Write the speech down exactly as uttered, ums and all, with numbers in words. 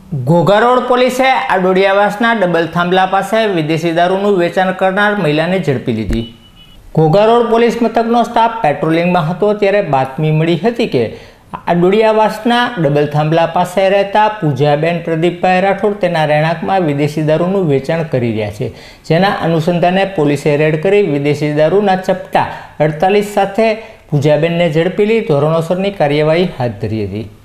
Ghogha road પોલીસે આડોડિયાવાસના double થાંભલા પાસે વિદેશી દારૂનું વેચાણ કરનાર મહિલાને ઝડપી લીધી। ઘોઘા રોડ પોલીસ મથકનો સ્ટાફ પેટ્રોલિંગમાં હતો ત્યારે બાતમી મળી હતી કે આડોડિયાવાસના ડબલ થાંભલા પાસે રહેતા પૂજાબેન પ્રદીપભાઈ રાઠોડ તેના રહેણાંકમાં વિદેશી દારૂનું વેચાણ કરી રહ્યા છે, જેના અનુસંધાને પોલીસે રેડ કરી વિદેશી દારૂના ચપટા અડતાલીસ સાથે પૂજાબેનને ઝડપી લઈ ધોરણોસરની કાર્યવાહી હાથ ધરી હતી।